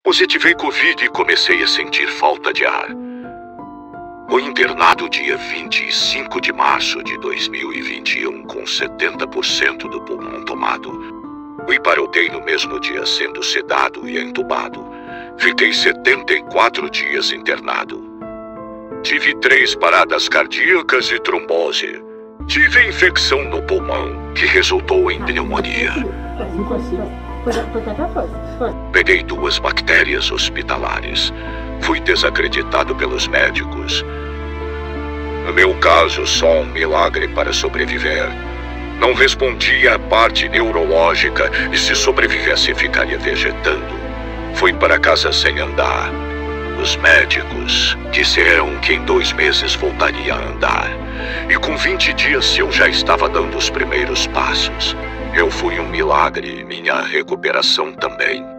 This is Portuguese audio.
Positivei Covid e comecei a sentir falta de ar. Fui internado dia 25 de março de 2021 com 70% do pulmão tomado. Fui para UTI no mesmo dia sendo sedado e entubado. Fiquei 74 dias internado. Tive 3 paradas cardíacas e trombose. Tive infecção no pulmão, que resultou em pneumonia. Peguei 2 bactérias hospitalares. Fui desacreditado pelos médicos. No meu caso, só um milagre para sobreviver. Não respondia à parte neurológica e se sobrevivesse ficaria vegetando. Fui para casa sem andar. Os médicos disseram que em 2 meses voltaria a andar. E com 20 dias eu já estava dando os primeiros passos. Eu fui um milagre e minha recuperação também.